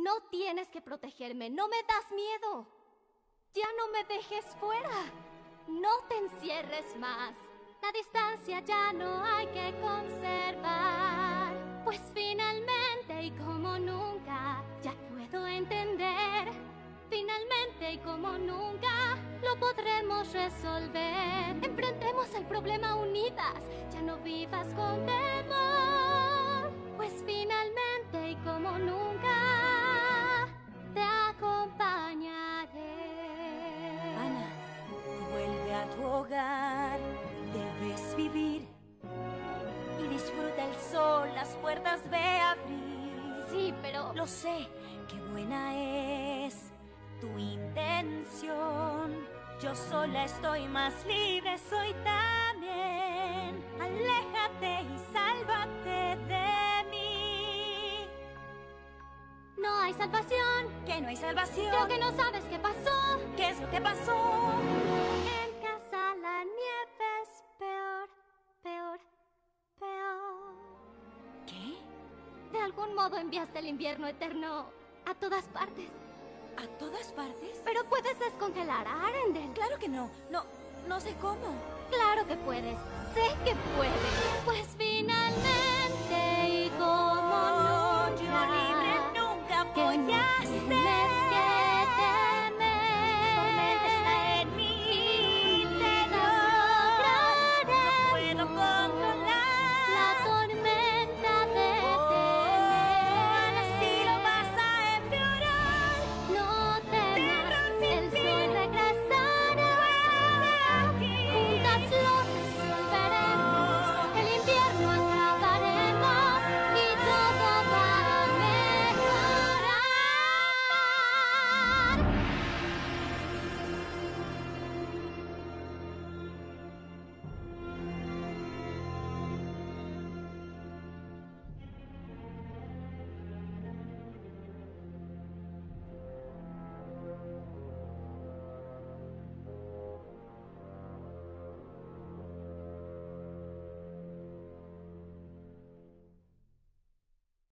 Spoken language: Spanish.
No tienes que protegerme, no me das miedo. Ya no me dejes fuera. No te encierres más. La distancia ya no hay que conservar. Pues finalmente y como nunca, ya puedo entender. Finalmente y como nunca, lo podremos resolver. Enfrentemos el problema unidas, ya no vivas con temor. Pues finalmente y como nunca, te acompañaré. Ana, vuelve a tu hogar, debes vivir. Y disfruta el sol, las puertas ve a abrir. Sí, pero... Lo sé, qué buena es tu intención. Yo sola estoy más libre, soy también. Aléjate y sálvate de mí. no hay salvación. ¿Que no hay salvación? Creo que no sabes qué pasó. ¿Qué es lo que pasó? En casa la nieve es peor, peor, peor. ¿Qué? De algún modo enviaste el invierno eterno a todas partes. ¿A todas partes? Pero puedes descongelar a Arendelle. Claro que no. No sé cómo. Claro que puedes. Sé que puedes. Pues finalmente...